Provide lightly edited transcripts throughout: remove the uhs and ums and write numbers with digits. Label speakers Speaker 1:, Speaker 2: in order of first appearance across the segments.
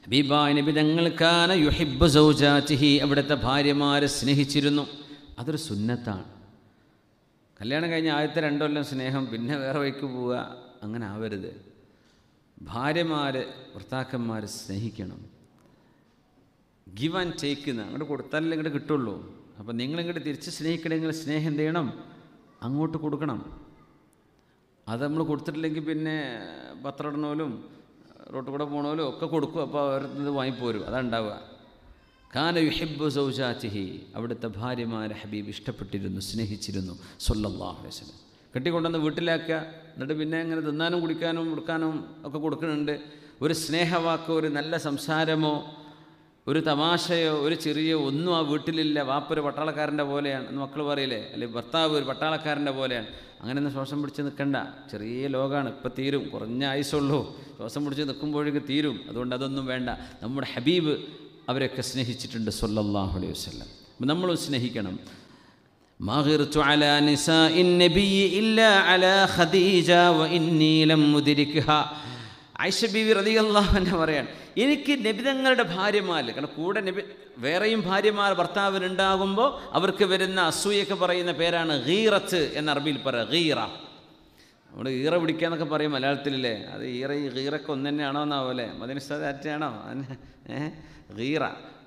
Speaker 1: ഹബീബായ നബി തങ്ങൾ കാന യുഹിബ്ബു സൗജാതിഹി, അവിടുത്തെ ഭാര്യമാരെ സ്നേഹിച്ചിരുന്നു. അതൊരു സുന്നത്താണ്. കല്യാണം കഴിഞ്ഞ് ആദ്യത്തെ 2 കൊല്ലം സ്നേഹം, പിന്നെ വേറെ വഴിക്ക് പോവുക, അങ്ങനെ ആവരുത്. ഭാര്യമാർ ഭർത്താക്കന്മാർ സ്നേഹിക്കണം. ഗിവ് ആൻഡ് ടേക്ക് എന്ന് അങ്ങോട്ട് കൊടുത്താലല്ലേ ഇങ്ങോട്ട് കിട്ടുള്ളൂ. അപ്പോൾ നിങ്ങളിങ്ങോട്ട് തിരിച്ച് സ്നേഹിക്കണമെങ്കിൽ സ്നേഹം എന്ത് ചെയ്യണം? അങ്ങോട്ട് കൊടുക്കണം. അത് നമ്മൾ കൊടുത്തിട്ടില്ലെങ്കിൽ പിന്നെ പത്രം ഇടണോലും റോട്ടിൽ കൂടെ പോകണോലും ഒക്കെ കൊടുക്കും. അപ്പോൾ അവരത് വാങ്ങിപ്പോരും. അതുണ്ടാവുക. കാന യുഹിബ്ബു സൗജാതിഹി, അവിടുത്തെ ഭാര്യമാരെ ഹബീബ് ഇഷ്ടപ്പെട്ടിരുന്നു, സ്നേഹിച്ചിരുന്നു സ്വല്ലല്ലാഹു അലൈഹി വസല്ലം. കെട്ടിക്കൊണ്ടുവന്ന് വീട്ടിലാക്കുക, എന്നിട്ട് പിന്നെ ഇങ്ങനെ തിന്നാനും കുടിക്കാനും കൊടുക്കാനും ഒക്കെ കൊടുക്കുന്നുണ്ട്. ഒരു സ്നേഹവാക്കോ ഒരു നല്ല സംസാരമോ ഒരു തമാശയോ ഒരു ചെറിയ ഒന്നും ആ വീട്ടിലില്ല. വാപ്പൊരു പട്ടാളക്കാരൻ്റെ പോലെയാണ് എന്ന് മക്കൾ പറയില്ലേ, അല്ലെങ്കിൽ ഭർത്താവ് ഒരു പട്ടാളക്കാരൻ്റെ പോലെയാണ്. അങ്ങനെയൊന്നും ശ്വാസം പിടിച്ച് നിൽക്കണ്ട. ചെറിയ ലോകമാണ്, ഇപ്പം തീരും, കുറഞ്ഞ ആയുസുള്ളൂ. ശ്വാസം പിടിച്ച് നിൽക്കുമ്പോഴേക്ക് തീരും. അതുകൊണ്ട് അതൊന്നും വേണ്ട. നമ്മുടെ ഹബീബ് അവരൊക്കെ സ്നേഹിച്ചിട്ടുണ്ട് സ്വല്ലല്ലാഹു അലൈഹി വസല്ലം. അപ്പം നമ്മളും സ്നേഹിക്കണം. മാ ഗിർതു അലാ നിസാഇൻ നബിയ്യി ഇല്ലാ അലാ ഖദീജ വ ഇന്നി ലം മുദ്രിക്ഹ. ആയിഷ ബീവി റളിയല്ലാഹു അൻഹ പറയാണ്, എനിക്ക് നബിതങ്ങളുടെ ഭാര്യമാർ, കാരണം കൂടെ വേറെയും ഭാര്യമാർ ഭർത്താവിനുണ്ടാകുമ്പോൾ അവർക്ക് വരുന്ന അസൂയൊക്കെ പറയുന്ന പേരാണ് ഗീറത്ത് എന്ന അറബിയിൽ പറയുക. ഗീറ, നമ്മൾ ഈറ പിടിക്കാന്നൊക്കെ പറയും മലയാളത്തിലല്ലേ. അത് ഈ ഗീറൊക്കെ ഒന്ന് തന്നെയാണോ എന്നാവല്ലേ? മദീനസ്താദ് ആറ്റാണോ? ഗീറ,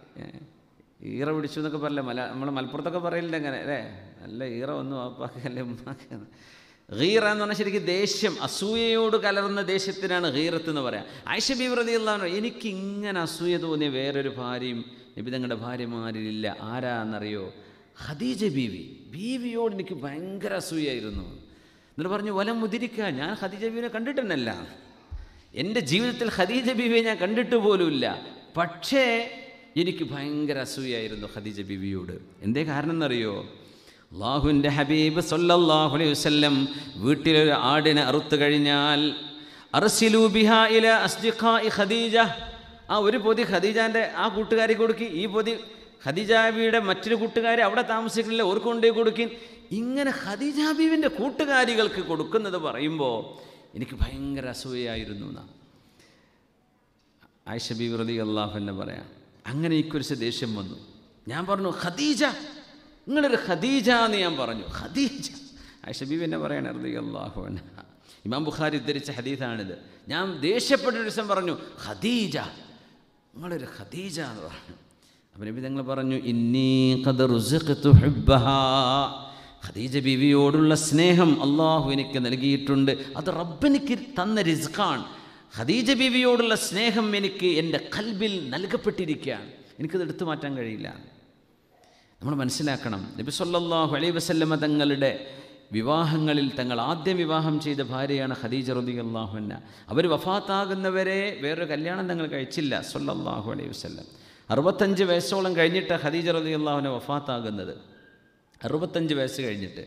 Speaker 1: ഈറ പിടിച്ചു എന്നൊക്കെ പറയല്ലേ നമ്മൾ മലപ്പുറത്തൊക്കെ പറയില്ലേ അങ്ങനെ അല്ലേ? നല്ല ഈറ ഒന്നും വാപ്പാക്കല്ലേ ഉമ്മാക്ക. ഗീറ എന്ന് പറഞ്ഞാൽ ശരിക്കും ദേഷ്യം, അസൂയയോട് കലർന്ന ദേഷ്യത്തിനാണ് ഗീറത്ത് എന്ന് പറയാം. ആയിഷ ബീവി റളിയല്ലാഹു അൻഹ, എനിക്ക് ഇങ്ങനെ അസൂയ തോന്നിയ വേറൊരു ഭാര്യയും നബി തങ്ങളുടെ ഭാര്യമാരിലില്ല. ആരാന്നറിയോ? ഖദീജ ബീവിയോട് എനിക്ക് ഭയങ്കര അസൂയായിരുന്നു. എന്നിട്ട് പറഞ്ഞു, വലം മുദിരിക്ക, ഞാൻ ഖദീജ ബീവിനെ കണ്ടിട്ടുണ്ടല്ല, എൻ്റെ ജീവിതത്തിൽ ഖദീജ ബീവിയെ ഞാൻ കണ്ടിട്ട് പോലുമില്ല. പക്ഷേ എനിക്ക് ഭയങ്കര അസൂയായിരുന്നു ഖദീജ ബീവിയോട്. എന്തേ കാരണം എന്നറിയോ? അല്ലാഹുവിൻ്റെ ഹബീബ് സല്ലല്ലാഹു അലൈഹി വസല്ലം വീട്ടിലൊരു ആടിനെ അറുത്തു കഴിഞ്ഞാൽ അർസിലൂ ബിഹാ ഇലാ അസ്ദിഖാഇ ഖദീജ, ആ ഒരു പൊതി ഖദീജാൻ്റെ ആ കൂട്ടുകാരിക്ക് കൊടുക്കി, ഈ പൊതി ഖദീജ ബീവിയുടെ മറ്റൊരു കൂട്ടുകാരി അവിടെ താമസിക്കുന്നില്ല, ഓർക്ക് കൊണ്ടേ കൊടുക്കും. ഇങ്ങനെ ഖദീജ ബീവിൻ്റെ കൂട്ടുകാരികൾക്ക് കൊടുക്കുന്നത് പറയുമ്പോൾ എനിക്ക് ഭയങ്കര അസൂയായിരുന്നു എന്നാണ് ആയിഷ ബീവി റളിയല്ലാഹു അൻഹ പറയാം. അങ്ങനെ എനിക്കൊരു ദേഷ്യം വന്നു. ഞാൻ പറഞ്ഞു, ഖദീജ, നിങ്ങളൊരു ഖദീജ എന്ന് ഞാൻ പറഞ്ഞു. ഖദീജ, ആയിഷ ബീവി എന്നെ പറയണേ റളിയല്ലാഹു അൻഹ. ഇമാം ബുഖാരി ഉദ്ധരിച്ച ഹദീസാണിത്. ഞാൻ ദേഷ്യപ്പെട്ടൊരു ദിവസം പറഞ്ഞു, ഖദീജ, നിങ്ങളൊരു ഖദീജ എന്ന് പറഞ്ഞു. അപ്പം നബി തങ്ങൾ പറഞ്ഞു, ഇന്നി ഖദ് റുസിഖ്തു ഹുബ്ബഹാ, ഖദീജ ബീവിയോടുള്ള സ്നേഹം അള്ളാഹു എനിക്ക് നൽകിയിട്ടുണ്ട്. അത് റബ്ബെനിക്ക് തന്ന റിസ്ഖാണ്. ഖദീജ ബീവിയോടുള്ള സ്നേഹം എനിക്ക് എൻ്റെ ഖൽബിൽ നൽകപ്പെട്ടിരിക്കുകയാണ്. എനിക്കത് എടുത്തു മാറ്റാൻ കഴിയില്ല. നമ്മൾ മനസ്സിലാക്കണം, നബി സല്ലല്ലാഹു അലൈഹി വസല്ലമ തങ്ങളുടെ വിവാഹങ്ങളിൽ തങ്ങൾ ആദ്യം വിവാഹം ചെയ്ത ഭാര്യയാണ് ഖദീജ റളിയല്ലാഹു അൻഹ. അവർ വഫാത്താകുന്നവരെ വേറൊരു കല്യാണം തങ്ങൾ കഴിച്ചില്ല സല്ലല്ലാഹു അലൈഹി വസല്ലം. 65 വയസ്സോളം കഴിഞ്ഞിട്ട് ഖദീജ റളിയല്ലാഹു അൻഹ വഫാത്താകുന്നത്. 65 വയസ്സ് കഴിഞ്ഞിട്ട്,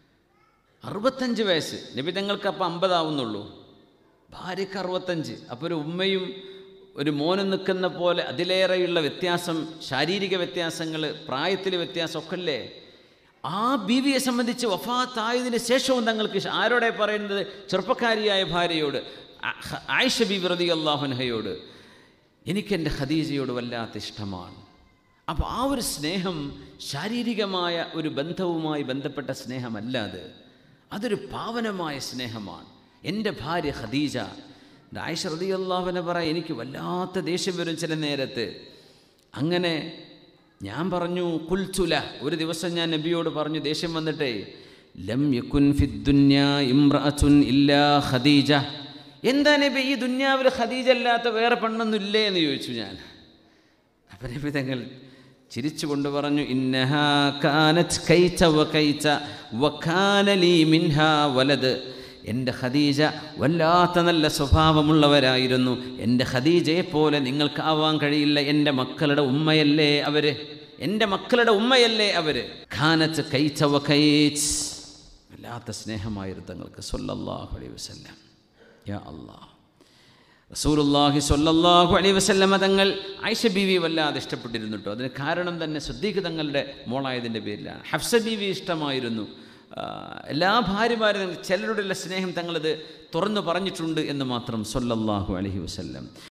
Speaker 1: 65 വയസ്സ്, നബി തങ്ങൾക്ക് അപ്പം 50 ആവുന്നുള്ളൂ, ഭാര്യയ്ക്ക് 65. അപ്പോൾ ഒരു ഉമ്മയും ഒരു മോനും നിൽക്കുന്ന പോലെ അതിലേറെയുള്ള വ്യത്യാസം, ശാരീരിക വ്യത്യാസങ്ങൾ, പ്രായത്തിൽ വ്യത്യാസമൊക്കെ അല്ലേ. ആ ബീവിയെ സംബന്ധിച്ച് വഫാത്തായതിന് ശേഷവും തങ്ങൾക്ക് ആരോടെ പറയുന്നത്? ചെറുപ്പക്കാരിയായ ഭാര്യയോട്, ആയിഷ ബീവി റളിയല്ലാഹു അൻഹയോട്, എനിക്കെൻ്റെ ഖദീജയോട് വല്ലാത്ത ഇഷ്ടമാണ്. അപ്പോൾ ആ ഒരു സ്നേഹം ശാരീരികമായ ഒരു ബന്ധവുമായി ബന്ധപ്പെട്ട സ്നേഹമല്ലാതെ അതൊരു പാവനമായ സ്നേഹമാണ്. എൻ്റെ ഭാര്യ ഖദീജ. ആയിഷ റളിയല്ലാഹു അൻഹ പറയാം, എനിക്ക് വല്ലാത്ത ദേഷ്യം വരും ചില നേരത്ത്. അങ്ങനെ ഞാൻ പറഞ്ഞു, ഖുൽതുല, ഒരു ദിവസം ഞാൻ നബിയോട് പറഞ്ഞു ദേഷ്യം വന്നിട്ടേ, ലം യകുൻ ഫിദ്ദുന്യാ ഇംറഅത്തുൻ ഇല്ലാ ഖദീജ, എന്താ നബി ഈ ദുന്യാവിൽ ഖദീജ അല്ലാത്ത വേറെ പെണ്ണൊന്നും ഇല്ലേ എന്ന് ചോദിച്ചു ഞാൻ. അപ്പം നബി തങ്ങൾ ചിരിച്ചു കൊണ്ട് പറഞ്ഞു, ഇന്നഹാ കാനത് കൈത വകൈത വകാന ലീ മിൻഹാ വലദ്, എൻ്റെ ഖദീജ വല്ലാത്ത നല്ല സ്വഭാവമുള്ളവരായിരുന്നു. എൻ്റെ ഖദീജയെപ്പോലെ നിങ്ങൾക്കാവാൻ കഴിയില്ല. എൻ്റെ മക്കളുടെ ഉമ്മയല്ലേ അവർ, എൻ്റെ മക്കളുടെ ഉമ്മയല്ലേ അവർ. ഖാനത്ത് കൈത വകൈത്, വല്ലാത്ത സ്നേഹമായിരുന്നു തങ്ങൾക്ക് സല്ലല്ലാഹു അലൈഹി വസല്ലം. യാ അല്ലാഹ്, റസൂലുള്ളാഹി സ്വല്ലല്ലാഹു അലൈഹി വസല്ലമ തങ്ങൾ ആയിഷ ബീവി വല്ലാതെ ഇഷ്ടപ്പെട്ടിരുന്നു കേട്ടോ. അതിന് കാരണം തന്നെ സിദ്ദീഖ് തങ്ങളുടെ മോളായതിൻ്റെ പേരിലാണ്. ഹഫ്സ ബീവി ഇഷ്ടമായിരുന്നു. എല്ലാ ഭാര്യമാരും ചിലരുടെയുള്ള സ്നേഹം തങ്ങളത് തുറന്നു പറഞ്ഞിട്ടുണ്ട് എന്ന് മാത്രം സല്ലല്ലാഹു അലൈഹി വസല്ലം.